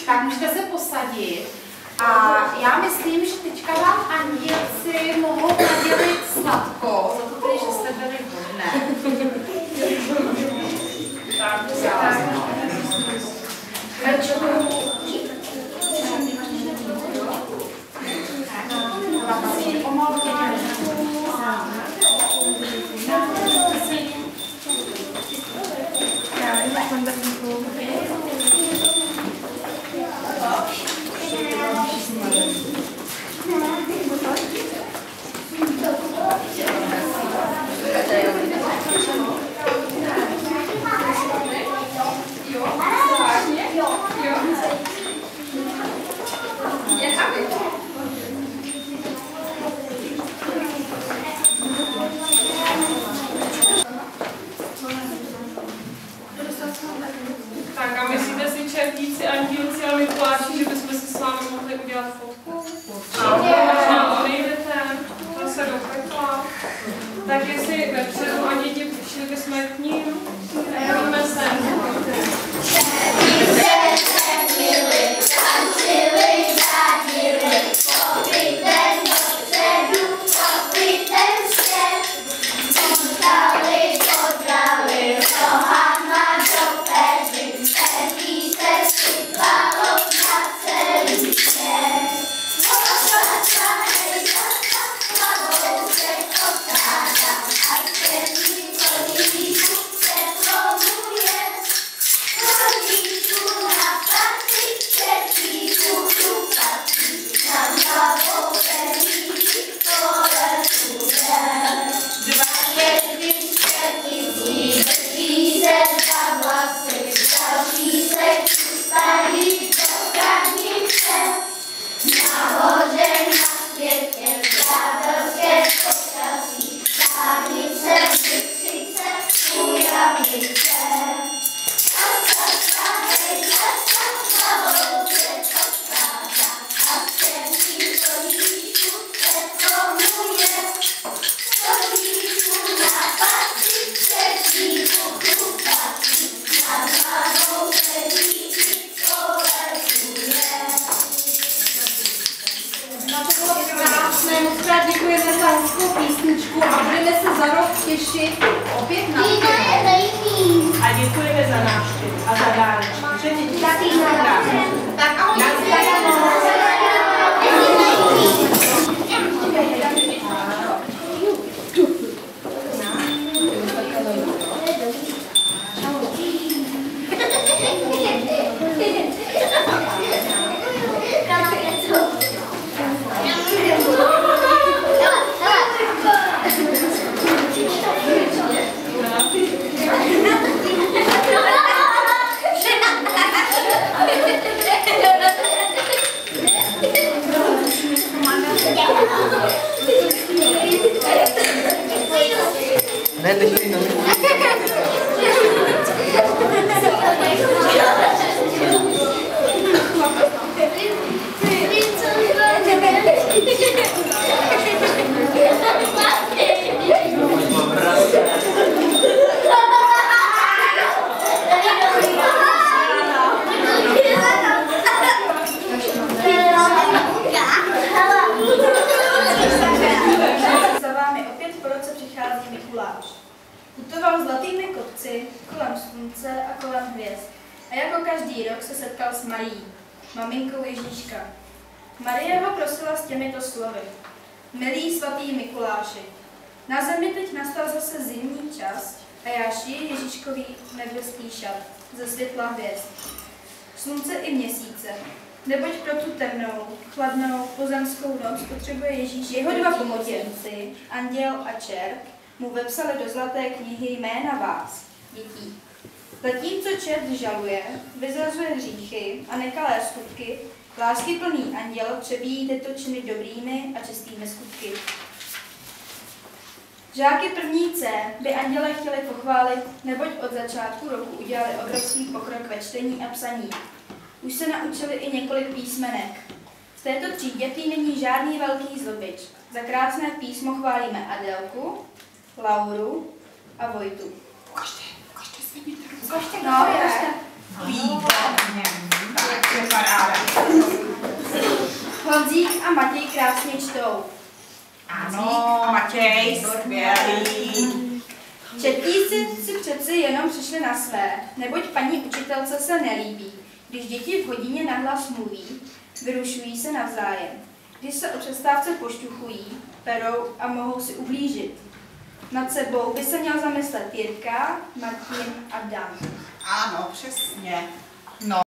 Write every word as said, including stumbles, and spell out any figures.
Tak můžete se posadit. A já myslím, že teďka vám andělci mohou nadělit sladko, za to tedy, že jste byli hodné. Tak, tak. Tak a myslíte si čertíci, andělci a Mikuláši, že bychom si s vámi mohli udělat fotku? A možná odejdete, zase do pekla. Tak jestli vepředu a děti přišli bychom k ním, pojďme sem. Děkujeme za hezkou písničku a budeme se za rok těšit opět na návštěvu. A děkujeme za návštěvu a za dárečky. Tak ahoj. Ne, nechci to. Za vámi opět po roce přichází Mikuláš. Putoval zlatými kopci, kolem slunce a kolem hvězd. A jako každý rok se setkal s Marií, maminkou Ježíška. Marie ho prosila s těmito slovy. Milý svatý Mikuláši, na zemi teď nastal zase zimní čas a já šiji Ježíškový nebeský šat ze světla hvězd, slunce i měsíce. Neboť pro tu temnou, chladnou, pozemskou noc potřebuje Ježíš. Jeho dva pomotěnci, anděl a čert, mu vepsali do zlaté knihy jména vás, dětí. Zatímco čert žaluje, vyzrazuje hříchy a nekalé skutky, láskyplný anděl přebíjí tyto činy dobrými a čistými skutky. Žáky první C by anděle chtěli pochválit, neboť od začátku roku udělali obrovský pokrok ve čtení a psaní. Už se naučili i několik písmenek. V této třídě prý není žádný velký zlobič. Za krásné písmo chválíme Adélku, Lauru a Vojtu. Ukažte, ukažte se mi to. Ukažte, no, ukažte. Výborně. Tak je paráda. a Matěj krásně čtou. Ano, Matěj, skvělý. Četíci si přeci jenom přišli na své, neboť paní učitelce se nelíbí, když děti v hodině nahlas mluví, vyrušují se navzájem. Když se o přestávce pošťuchují, perou a mohou si ublížit. Nad sebou by se měl zamyslet Jirka, Martin a Dan. Ano, přesně. No.